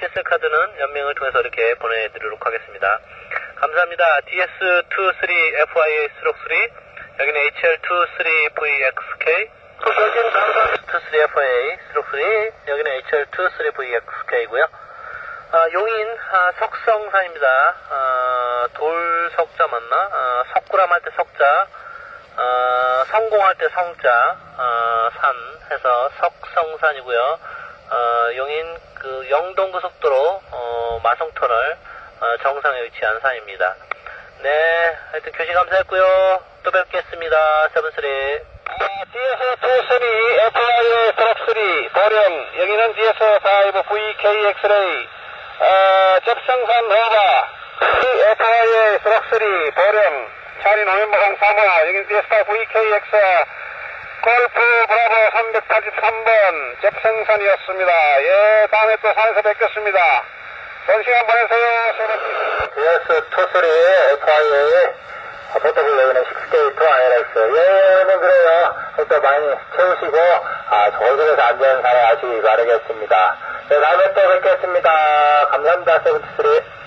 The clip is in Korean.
캐슬 카드는 연명을 통해서 이렇게 보내드리도록 하겠습니다. 감사합니다. DS23FIA-3 여기는 HL23VXK 23FIA-3 여기는 HL23VXK고요. 용인 석성산입니다. 돌석자 맞나? 석굴암 할 때 석자, 성공할 때 성자, 산 해서 석성산이고요. 용인 그 영동고속도로 마성터널 정상에 위치한 산입니다. 네, 하여튼 교시 감사했고요. 또 뵙겠습니다. 세븐쓰리. DS23 FIA-3 보령 여기는 DS5VK-X-ray 접성산 너바 FIA-3 보령 차리 노면보강 3호 여기는 DS5VK-X 골프 브라보 383번 접성산이었습니다. 예, 다음에 또 산에서 뵙겠습니다. 좋은 시간 보내세요. DS23 FIA 포터블 여기는 6게이트 ILX. 예는 그래요. 또 많이 채우시고, 저쪽에서 안전산에 하시기 바라겠습니다. 네, 다음에 또 뵙겠습니다. 감사합니다. 세븐티쓰리.